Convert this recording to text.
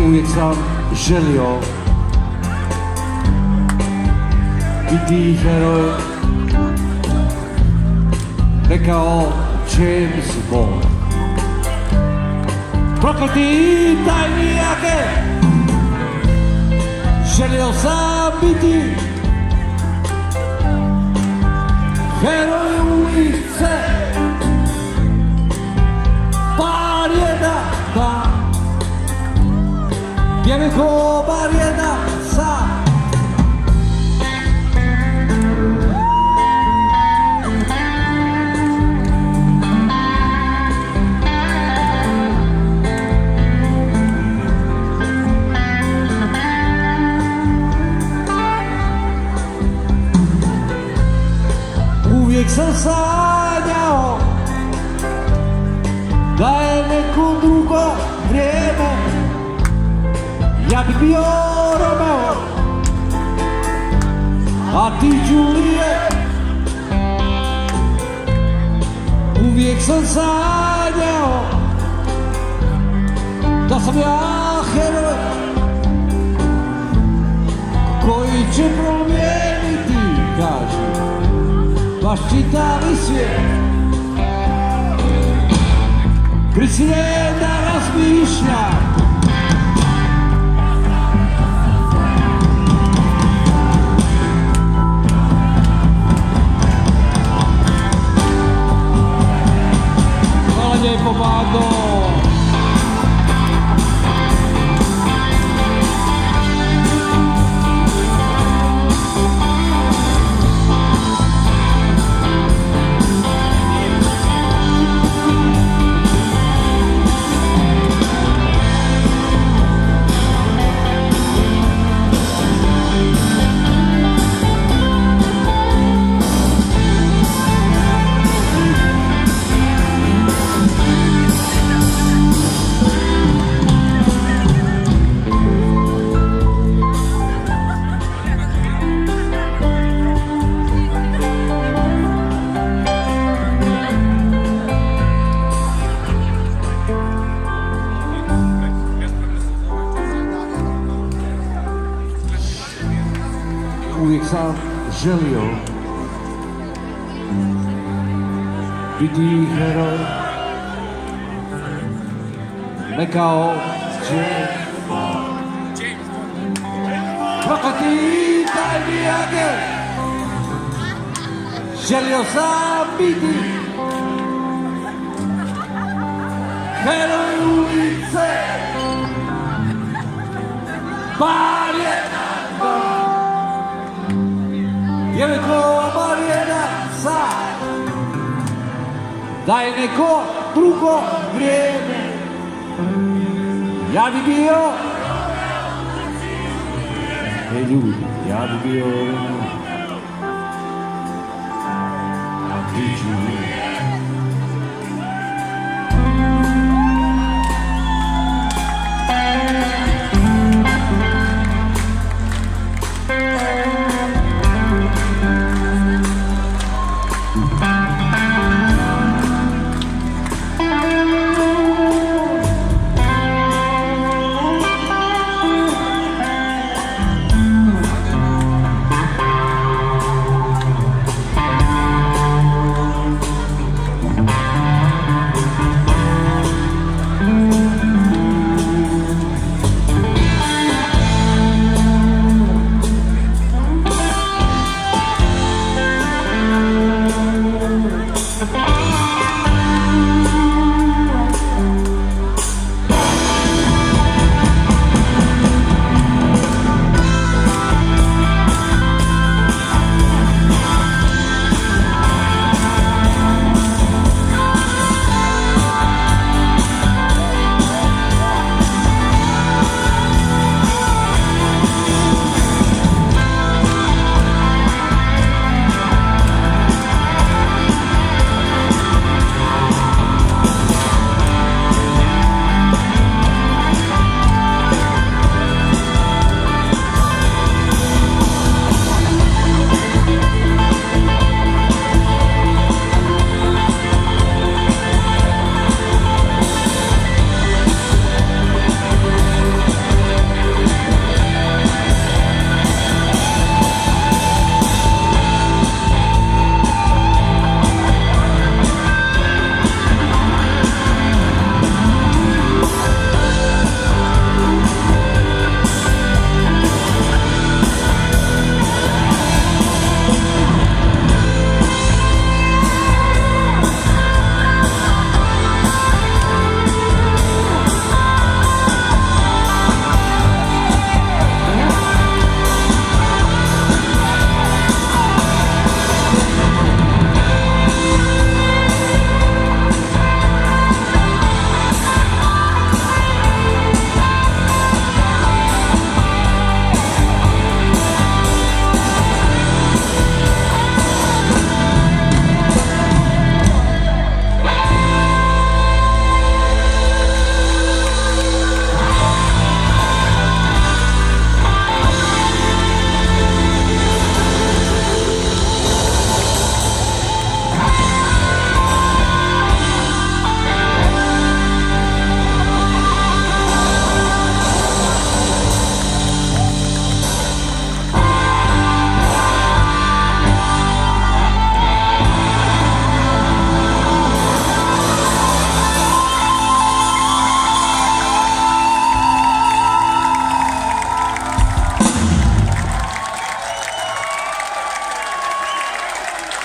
Uvijek sam želio biti heroj, ne kao James Bond. Prokleti tajnijake, želio sam biti heroj ulice, bar jedan dan, bijeli ko bar jedan san. Uvijek sam sanjao da je neko drugo vrijeme, ja bi bio Romeo, a ti Juliet. Uvijek sam sanjao da sam ja heroj koji će promijeniti, kaže, baš čitavi svijet. Prisiljen da razmišljam, hvala lijepo Bando. Uvijek sam želio biti heroj, ne kao James Bond. Prokleti tajnijake, želio sam biti heroj ulice, bar jedan dan, jer ko bar jedan san, da je neko drugo vrijeme, ja bi bio, ej ljudi, ja bi bio, a ti Juliet.